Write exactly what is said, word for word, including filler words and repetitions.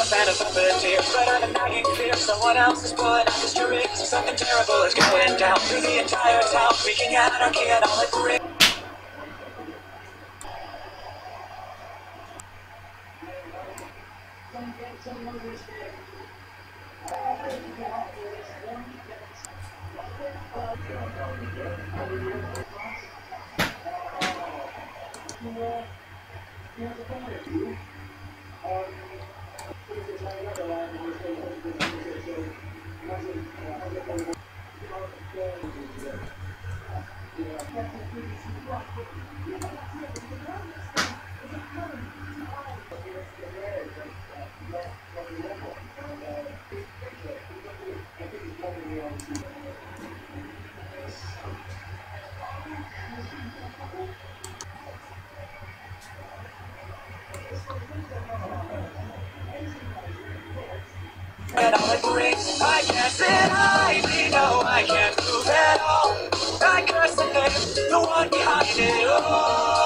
fan of puppeteer, but I'm a nagging fear. Someone else is pulling out the strings. Something terrible is going down through the entire town, wreaking anarchy and all it brings. And all it brings, I can't sit idly, no, I can't move at all. I curse the name, the one behind it all.